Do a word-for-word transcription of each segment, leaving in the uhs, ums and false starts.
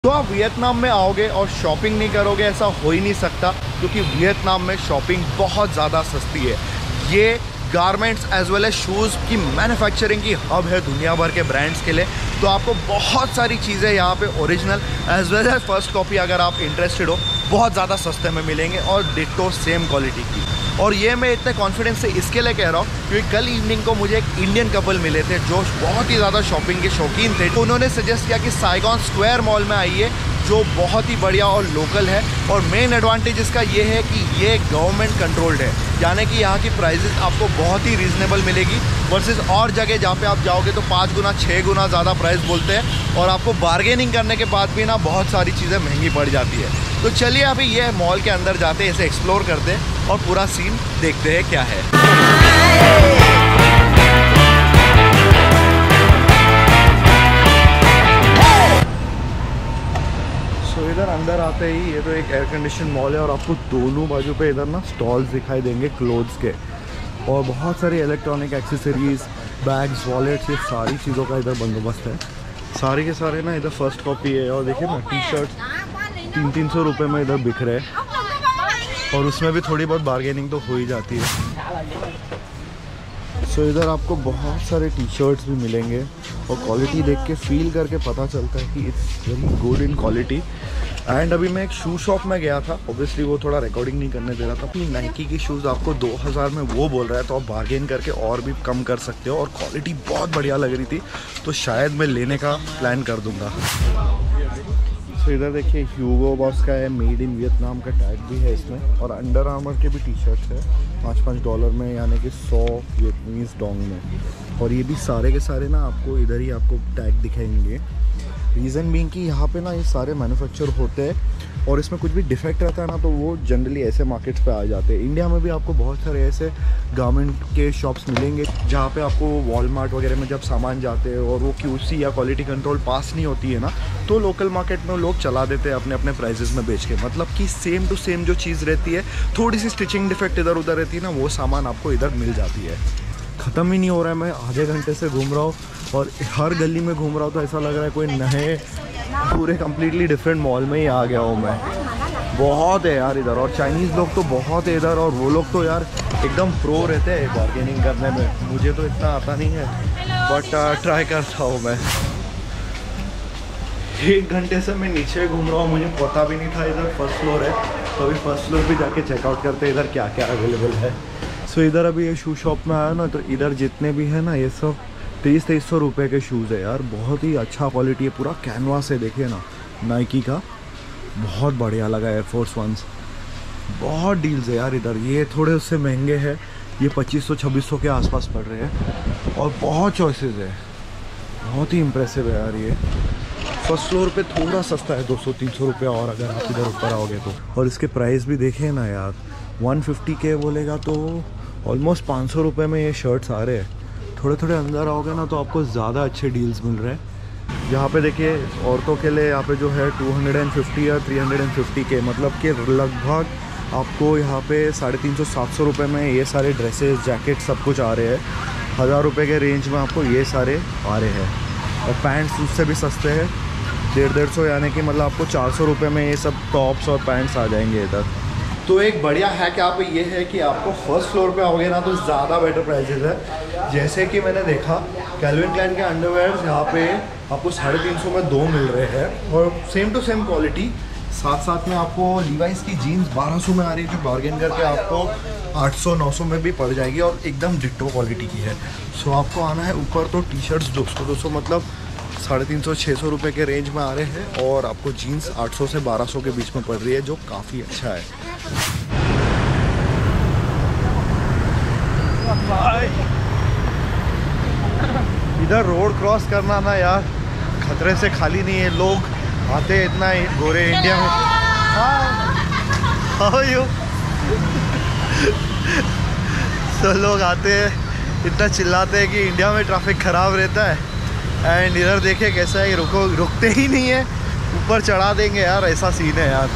तो आप वियतनाम में आओगे और शॉपिंग नहीं करोगे, ऐसा हो ही नहीं सकता, क्योंकि वियतनाम में शॉपिंग बहुत ज़्यादा सस्ती है। ये garments as well as shoes की मैन्युफैक्चरिंग की हब है दुनिया भर के ब्रांड्स के लिए। तो आपको बहुत सारी चीज़ें यहाँ पे original as well as first copy अगर आप इंटरेस्टेड हो बहुत ज़्यादा सस्ते में मिलेंगे और डिट्टो सेम क्वालिटी की। और ये मैं इतने कॉन्फिडेंस से इसके लिए कह रहा हूँ क्योंकि कल इवनिंग को मुझे एक इंडियन कपल मिले थे जो बहुत ही ज़्यादा शॉपिंग के शौकीन थे। तो उन्होंने सजेस्ट किया कि साइगॉन स्क्वायर मॉल में आइए जो बहुत ही बढ़िया और लोकल है। और मेन एडवांटेज इसका ये है कि ये गवर्नमेंट कंट्रोल्ड है, यानी कि यहाँ की प्राइसेस आपको बहुत ही रीज़नेबल मिलेगी वर्सेस और जगह जहाँ पे आप जाओगे तो पाँच गुना छः गुना ज़्यादा प्राइस बोलते हैं और आपको बार्गेनिंग करने के बाद भी ना बहुत सारी चीज़ें महंगी पड़ जाती है। तो चलिए अभी ये मॉल के अंदर जाते हैं, इसे एक्सप्लोर करते हैं और पूरा सीन देखते हैं क्या है। तो इधर अंदर आते ही ये तो एक एयर कंडीशन मॉल है और आपको दोनों बाजू पे इधर ना स्टॉल्स दिखाई देंगे क्लोथ्स के, और बहुत सारी इलेक्ट्रॉनिक एक्सेसरीज, बैग्स, वॉलेट्स, ये सारी चीज़ों का इधर बंदोबस्त है। सारे के सारे ना इधर फर्स्ट कॉपी है। और देखिए ना टी शर्ट तीन तीन सौ रुपये में इधर बिक रहे हैं और उसमें भी थोड़ी बहुत बार्गेनिंग तो हो ही जाती है। सो so, इधर आपको बहुत सारे टी शर्ट्स भी मिलेंगे और क्वालिटी देख के फील करके पता चलता है कि it's very good in quality. And अभी मैं एक शू शॉप में गया था, ऑब्वियसली वो थोड़ा रिकॉर्डिंग नहीं करने दे रहा था। अपनी नाइकी की शूज़ आपको दो हज़ार में वो बोल रहा है तो आप बार्गेन करके और भी कम कर सकते हो और क्वालिटी बहुत बढ़िया लग रही थी तो शायद मैं लेने का प्लान कर दूँगा। सो so, इधर देखिए ह्यूगो बॉस का है, मेड इन वियतनाम का टैग भी है इसमें, और अंडर आर्मर के भी टी शर्ट्स है पाँच पाँच डॉलर में, यानी कि सौ वियतनामीज डोंग में। और ये भी सारे के सारे ना आपको इधर ही आपको टैग दिखाएंगे। रीज़न बीइंग कि यहाँ पे ना ये सारे मैन्युफैक्चर होते हैं और इसमें कुछ भी डिफेक्ट रहता है ना तो वो जनरली ऐसे मार्केट्स पे आ जाते हैं। इंडिया में भी आपको बहुत सारे ऐसे गारमेंट के शॉप्स मिलेंगे जहाँ पे आपको वॉलमार्ट वगैरह में जब सामान जाते हैं और वो क्यूसी या क्वालिटी कंट्रोल पास नहीं होती है ना तो लोकल मार्केट में लोग चला देते हैं अपने अपने प्राइसेस में बेच के। मतलब कि सेम टू सेम जो चीज़ रहती है, थोड़ी सी स्टिचिंग डिफेक्ट इधर उधर रहती है ना, वो सामान आपको इधर मिल जाती है। ख़त्म ही नहीं हो रहा है, मैं आधे घंटे से घूम रहा हूँ और हर गली में घूम रहा हूँ तो ऐसा लग रहा है कोई नए पूरे कम्प्लीटली डिफरेंट मॉल में ही आ गया हूँ मैं। बहुत है यार इधर, और चाइनीज़ लोग तो बहुत है इधर, और वो लोग तो यार एकदम प्रो रहते हैं बार्गेनिंग करने में। मुझे तो इतना आता नहीं है बट ट्राई करता हूँ मैं। एक घंटे से मैं नीचे घूम रहा हूँ, मुझे पता भी नहीं था इधर फर्स्ट फ्लोर है, तो अभी फर्स्ट फ्लोर भी जाके चेकआउट करते हैं इधर क्या क्या अवेलेबल है। सो so, इधर अभी ये शू शॉप में आया ना तो इधर जितने भी है ना ये सब तेईस तेईस सौ रुपये के शूज़ है यार, बहुत ही अच्छा क्वालिटी है, पूरा कैनवास है, देखिए ना नाइकी का, बहुत बढ़िया लगा। एयरफोर्स वंस बहुत डील्स है यार इधर, ये थोड़े उससे महंगे हैं, ये पच्चीस सौ छब्बीस सौ के आसपास पड़ रहे हैं और बहुत चॉइसेस है, बहुत ही इम्प्रेसिव है यार। ये फर्स्ट फ्लोर पे थोड़ा सस्ता है, दो सौ तीन सौ रुपये और अगर आप इधर ऊपर आओगे तो। और इसके प्राइस भी देखें ना यार, वन फिफ्टी के बोलेगा तो ऑलमोस्ट पाँच सौ रुपये में ये शर्ट्स आ रहे हैं। थोड़े थोड़े अंदर आओगे ना तो आपको ज़्यादा अच्छे डील्स मिल रहे हैं। यहाँ पे देखिए औरतों के लिए यहाँ पे जो है टू हंड्रेड फिफ्टी या थ्री हंड्रेड फिफ्टी के, मतलब कि लगभग आपको यहाँ पे साढ़े तीन सौ सात सौ रुपये में ये सारे ड्रेसेस, जैकेट सब कुछ आ रहे हैं। हज़ार रुपये के रेंज में आपको ये सारे आ रहे हैं और पैंट्स उससे भी सस्ते हैं, डेढ़ डेढ़ सौ, यानी कि मतलब आपको चार सौ रुपये में ये सब टॉप्स और पैंट्स आ जाएंगे इधर। तो एक बढ़िया हैक यहाँ पे ये है कि आपको फर्स्ट फ्लोर पे आओगे ना तो ज़्यादा बेटर प्राइसेस है। जैसे कि मैंने देखा कैल्विन क्लाइन के अंडरवेयर्स यहाँ पे आपको साढ़े तीन सौ में दो मिल रहे हैं और सेम टू सेम क्वालिटी। साथ साथ में आपको लीवाइस की जीन्स बारह सौ में आ रही है जो बार्गेन करके आपको आठ सौ नौ सौ में भी पड़ जाएगी और एकदम डिट्टो क्वालिटी की है। सो आपको आना है ऊपर तो टी शर्ट्स दो सौ दो सौ मतलब साढ़े तीन सौ छः सौ रुपये के रेंज में आ रहे हैं और आपको जीन्स आठ सौ से बारह सौ के बीच में पड़ रही है जो काफ़ी अच्छा है। इधर रोड क्रॉस करना ना यार खतरे से खाली नहीं है, लोग आते हैं इतना गोरे इंडिया में। हाउ यू तो लोग आते हैं इतना चिल्लाते हैं कि इंडिया में ट्रैफिक ख़राब रहता है, एंड इधर देखिए कैसा है, रुको रुकते ही नहीं है, ऊपर चढ़ा देंगे यार, ऐसा सीन है यार।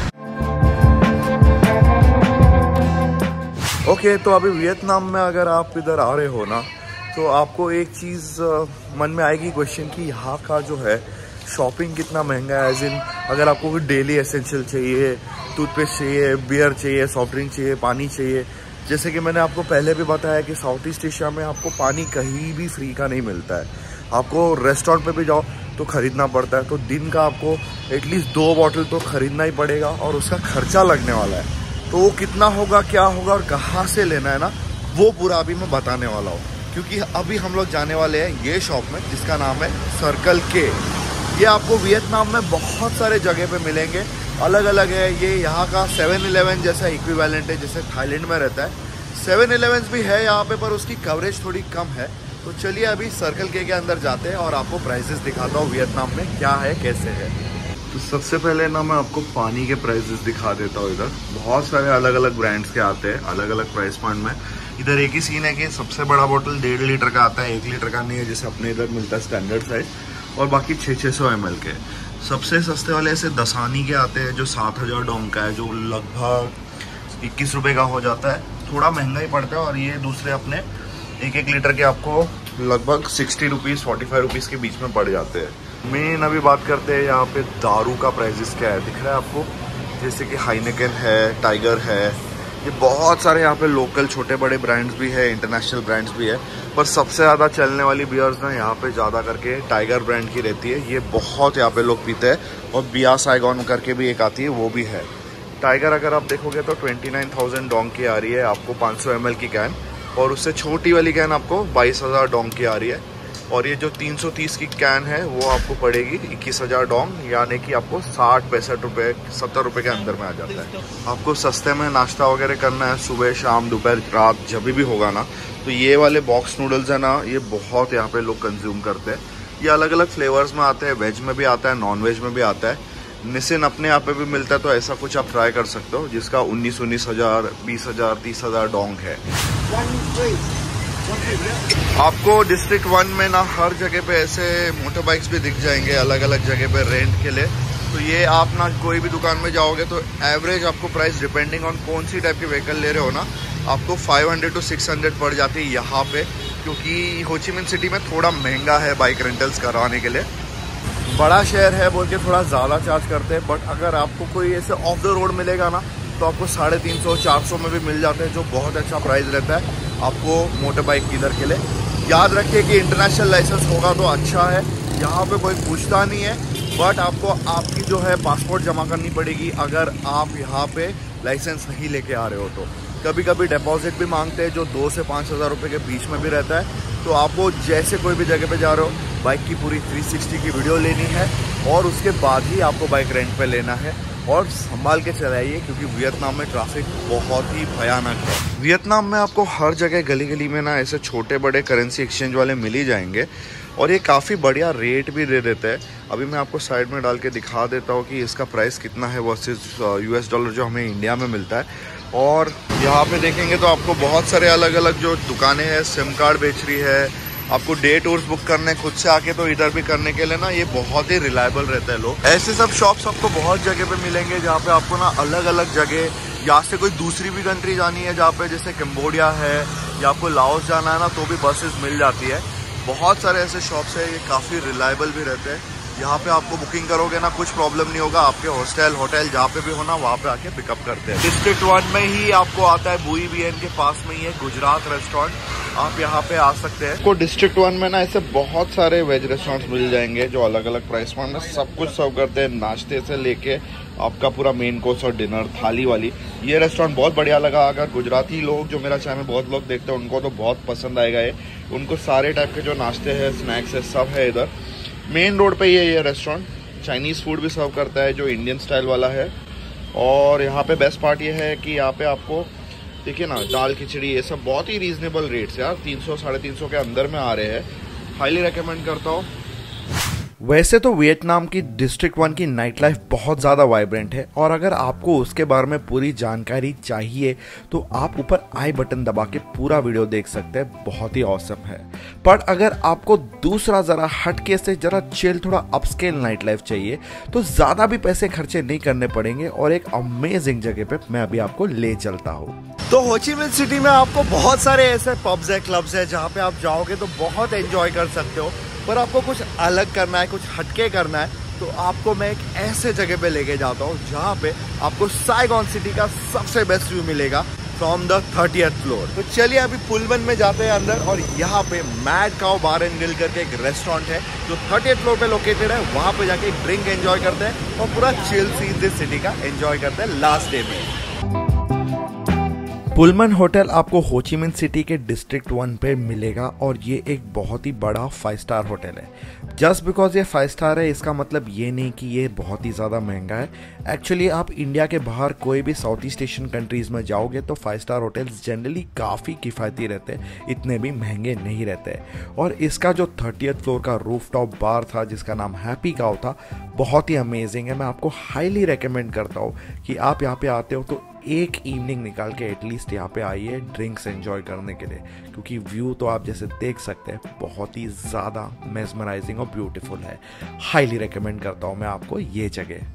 ओके okay, तो अभी वियतनाम में अगर आप इधर आ रहे हो ना तो आपको एक चीज़ मन में आएगी क्वेश्चन कि यहाँ का जो है शॉपिंग कितना महंगा है। एज इन अगर आपको कोई डेली एसेंशियल चाहिए, टूथपेस्ट चाहिए, बियर चाहिए, सॉफ्ट ड्रिंक चाहिए, पानी चाहिए, जैसे कि मैंने आपको पहले भी बताया कि साउथ ईस्ट एशिया में आपको पानी कहीं भी फ्री का नहीं मिलता है। आपको रेस्टोरेंट पे भी जाओ तो ख़रीदना पड़ता है। तो दिन का आपको एटलीस्ट दो बॉटल तो ख़रीदना ही पड़ेगा और उसका खर्चा लगने वाला है। तो वो कितना होगा, क्या होगा और कहाँ से लेना है ना, वो पूरा अभी मैं बताने वाला हूँ। क्योंकि अभी हम लोग जाने वाले हैं ये शॉप में जिसका नाम है सर्कल के। ये आपको वियतनाम में बहुत सारे जगह पे मिलेंगे, अलग अलग है। ये यहाँ का सेवन इलेवन जैसा इक्विवेलेंट है जैसे थाईलैंड में रहता है। सेवन इलेवन भी है यहाँ पे, पर उसकी कवरेज थोड़ी कम है। तो चलिए अभी सर्कल के के अंदर जाते हैं और आपको प्राइसेस दिखाता हूँ वियतनाम में क्या है, कैसे है। तो सबसे पहले ना मैं आपको पानी के प्राइसेस दिखा देता हूँ। इधर बहुत सारे अलग अलग ब्रांड्स के आते हैं, अलग अलग प्राइस पॉइंट में। इधर एक ही सीन है कि सबसे बड़ा बोतल डेढ़ लीटर का आता है, एक लीटर का नहीं है जैसे अपने इधर मिलता है स्टैंडर्ड साइज, और बाकी छः छः सौ एम एल के। सबसे सस्ते वाले ऐसे दसानी के आते हैं जो सात हज़ार डोंग का है, जो लगभग इक्कीस रुपये का हो जाता है। थोड़ा महंगा ही पड़ता है। और ये दूसरे अपने एक एक लीटर के आपको लगभग sixty rupees forty five rupees के बीच में पड़ जाते हैं। मेन अभी बात करते हैं यहाँ पे दारू का प्राइसेस क्या है, दिख रहा है आपको, जैसे कि हाइनेकेन है, टाइगर है, ये बहुत सारे यहाँ पे लोकल छोटे बड़े ब्रांड्स भी है, इंटरनेशनल ब्रांड्स भी है। पर सबसे ज़्यादा चलने वाली बियर्स ना यहाँ पे ज़्यादा करके टाइगर ब्रांड की रहती है। ये बहुत यहाँ पे लोग पीते हैं। और बिया साइगॉन करके भी एक आती है, वो भी है। टाइगर अगर आप देखोगे तो ट्वेंटी नाइन थाउजेंड डोंग की आ रही है आपको, पाँच सौ एम एल की कैन। और उससे छोटी वाली कैन आपको बाईस हज़ार डोंग की आ रही है। और ये जो तीन सौ तीस की कैन है वो आपको पड़ेगी इक्कीस हज़ार डोंग, यानी कि आपको साठ पैंसठ रुपये सत्तर रुपये के अंदर में आ जाता है। आपको सस्ते में नाश्ता वगैरह करना है सुबह शाम दोपहर रात जब भी होगा ना, तो ये वाले बॉक्स नूडल्स है ना, ये बहुत यहाँ पे लोग कंज्यूम करते हैं। ये अलग अलग फ्लेवर्स में आते हैं, वेज में भी आता है, नॉन वेज में भी आता है। निसिन अपने यहाँ पे भी मिलता है, तो ऐसा कुछ आप ट्राई कर सकते हो जिसका उन्नीस उन्नीस हज़ार बीस हज़ार तीस हज़ार डोंग है। आपको डिस्ट्रिक्ट वन में ना हर जगह पे ऐसे मोटर बाइक्स भी दिख जाएंगे अलग अलग जगह पे रेंट के लिए। तो ये आप ना कोई भी दुकान में जाओगे तो एवरेज आपको प्राइस डिपेंडिंग ऑन कौन सी टाइप की व्हीकल ले रहे हो ना, आपको five hundred to six hundred पड़ जाती है यहाँ पे। क्योंकि हो ची मिन सिटी में थोड़ा महंगा है बाइक रेंटल्स करवाने के लिए। बड़ा शहर है बोल के थोड़ा ज़्यादा चार्ज करते हैं, बट अगर आपको कोई ऐसे ऑफ द रोड मिलेगा ना तो आपको साढ़े तीन सौ चार सौ में भी मिल जाते हैं, जो बहुत अच्छा प्राइस रहता है आपको मोटर बाइक इधर के लिए। याद रखिए कि इंटरनेशनल लाइसेंस होगा तो अच्छा है, यहाँ पे कोई पूछता नहीं है, बट आपको आपकी जो है पासपोर्ट जमा करनी पड़ेगी अगर आप यहाँ पे लाइसेंस नहीं लेके आ रहे हो तो। कभी कभी डिपॉजिट भी मांगते हैं जो दो से पाँच हज़ार रुपये के बीच में भी रहता है। तो आपको जैसे कोई भी जगह पे जा रहे हो बाइक की पूरी थ्री सिक्सटी की वीडियो लेनी है और उसके बाद ही आपको बाइक रेंट पे लेना है। और संभाल के चलाइए क्योंकि वियतनाम में ट्रैफिक बहुत ही भयानक है। वियतनाम में आपको हर जगह गली गली में ना ऐसे छोटे बड़े करेंसी एक्सचेंज वाले मिल ही जाएंगे और ये काफ़ी बढ़िया रेट भी दे देते हैं। अभी मैं आपको साइड में डाल के दिखा देता हूँ कि इसका प्राइस कितना है वर्सेस यूएस डॉलर जो हमें इंडिया में मिलता है। और यहाँ पे देखेंगे तो आपको बहुत सारे अलग अलग जो दुकानें हैं, सिम कार्ड बेच रही है, आपको डे टूर्स बुक करने खुद से आके तो इधर भी करने के लिए ना ये बहुत ही रिलायबल रहता है लोग। ऐसे सब शॉप्स आपको बहुत जगह पे मिलेंगे जहाँ पे आपको ना अलग अलग जगह, यहाँ से कोई दूसरी भी कंट्री जानी है जहाँ पे जैसे कम्बोडिया है या आपको लाओस जाना है ना तो भी बसेस मिल जाती है। बहुत सारे ऐसे शॉप्स है, ये काफ़ी रिलायबल भी रहते हैं। यहाँ पे आपको बुकिंग करोगे ना कुछ प्रॉब्लम नहीं होगा, आपके हॉस्टल होटल जहाँ पे भी हो ना वहाँ पे आके पिकअप करते हैं। डिस्ट्रिक्ट वन में ही आपको आता है बुई बीएन के पास में ही है गुजरात रेस्टोरेंट, आप यहाँ पे आ सकते हैं। को डिस्ट्रिक्ट वन में ना ऐसे बहुत सारे वेज रेस्टोरेंट्स मिल जाएंगे जो अलग अलग प्राइस पॉइंट में सब कुछ सर्व करते हैं, नाश्ते से लेके आपका पूरा मेन कोर्स और डिनर थाली वाली। ये रेस्टोरेंट बहुत बढ़िया लगा। अगर गुजराती लोग जो मेरा चैनल बहुत लोग देखते हैं उनको तो बहुत पसंद आएगा ये। उनको सारे टाइप के जो नाश्ते हैं स्नैक्स है सब है इधर। मेन रोड पे ही है ये रेस्टोरेंट। चाइनीज़ फूड भी सर्व करता है जो इंडियन स्टाइल वाला है। और यहाँ पे बेस्ट पार्ट ये है कि यहाँ पे आपको देखिए ना दाल खिचड़ी ये सब बहुत ही रीजनेबल रेट्स यार, तीन सौ साढ़े तीन सौ के अंदर में आ रहे हैं। हाईली रेकमेंड करता हूँ। वैसे तो वियतनाम की डिस्ट्रिक्ट वन की नाइट लाइफ बहुत ज़्यादा वाइब्रेंट है और अगर आपको उसके बारे में पूरी जानकारी चाहिए तो आप ऊपर आई बटन दबा के पूरा वीडियो देख सकते हैं, बहुत ही ऑसम है। पर अगर आपको दूसरा ज़रा हटके से ज़रा चिल थोड़ा अपस्केल नाइट लाइफ चाहिए तो ज़्यादा भी पैसे खर्चे नहीं करने पड़ेंगे और एक अमेजिंग जगह पे मैं अभी आपको ले चलता हूँ। तो हो ची मिन सिटी में आपको बहुत सारे ऐसे पब्स है, क्लब्स है जहाँ पे आप जाओगे तो बहुत एंजॉय कर सकते हो। पर आपको कुछ अलग करना है, कुछ हटके करना है, तो आपको मैं एक ऐसे जगह पे लेके जाता हूँ जहाँ पे आपको साइगॉन सिटी का सबसे बेस्ट व्यू मिलेगा फ्रॉम द थर्टियथ फ्लोर। तो चलिए अभी पुलमन में जाते हैं अंदर, और यहाँ पे Mad Cow bar and grill करके एक रेस्टोरेंट है जो थर्टियथ फ्लोर पे लोकेटेड है। वहाँ पे जाके एक ड्रिंक एंजॉय करते हैं और पूरा चिल सीन दिस सिटी का एंजॉय करते हैं लास्ट डे में। पुलमन होटल आपको हो ची मिन सिटी के डिस्ट्रिक्ट वन पे मिलेगा, और ये एक बहुत ही बड़ा फाइव स्टार होटल है। जस्ट बिकॉज ये फाइव स्टार है इसका मतलब ये नहीं कि ये बहुत ही ज़्यादा महंगा है। एक्चुअली आप इंडिया के बाहर कोई भी साउथ ईस्ट एशियन कंट्रीज़ में जाओगे तो फाइव स्टार होटल्स जनरली काफ़ी किफ़ायती रहते हैं, इतने भी महंगे नहीं रहते। और इसका जो थर्टियथ फ्लोर का रूफ टॉप बार था जिसका नाम हैप्पी काउ था, बहुत ही अमेजिंग है। मैं आपको हाईली रिकमेंड करता हूँ कि आप यहाँ पे आते हो तो एक इवनिंग निकाल के एटलीस्ट यहाँ पे आइए ड्रिंक्स एंजॉय करने के लिए, क्योंकि व्यू तो आप जैसे देख सकते हैं बहुत ही ज़्यादा मेस्मराइजिंग और ब्यूटीफुल है। हाईली रिकमेंड करता हूँ मैं आपको ये जगह।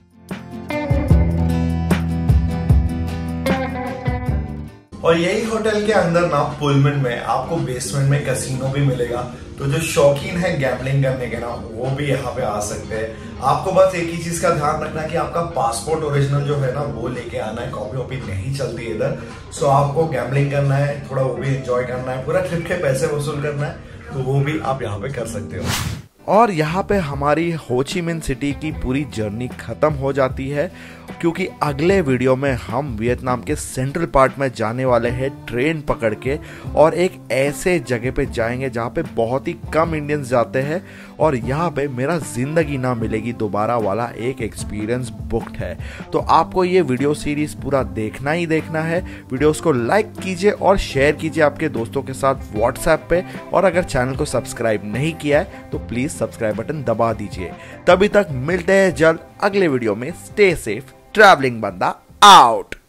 और यही होटल के अंदर ना पुलमन में आपको बेसमेंट में कैसीनो भी मिलेगा, तो जो शौकीन है गैम्बलिंग करने के ना वो भी यहाँ पे आ सकते हैं। आपको बस एक ही चीज का ध्यान रखना है कि आपका पासपोर्ट ओरिजिनल जो है ना वो लेके आना है, कॉपी वॉपी नहीं चलती इधर। सो आपको गैम्बलिंग करना है, थोड़ा वो भी एंजॉय करना है, पूरा ट्रिप के पैसे वसूल करना है, तो वो भी आप यहाँ पे कर सकते हो। और यहाँ पे हमारी हो ची मिन सिटी की पूरी जर्नी खत्म हो जाती है, क्योंकि अगले वीडियो में हम वियतनाम के सेंट्रल पार्ट में जाने वाले हैं ट्रेन पकड़ के, और एक ऐसे जगह पे जाएंगे जहाँ पे बहुत ही कम इंडियंस जाते हैं, और यहाँ पे मेरा जिंदगी ना मिलेगी दोबारा वाला एक एक्सपीरियंस बुक्ड है। तो आपको ये वीडियो सीरीज पूरा देखना ही देखना है। वीडियोस को लाइक कीजिए और शेयर कीजिए आपके दोस्तों के साथ व्हाट्सएप पे, और अगर चैनल को सब्सक्राइब नहीं किया है तो प्लीज सब्सक्राइब बटन दबा दीजिए। तभी तक मिलते हैं जल्द अगले वीडियो में। स्टे सेफ, ट्रैवलिंग बंदा आउट।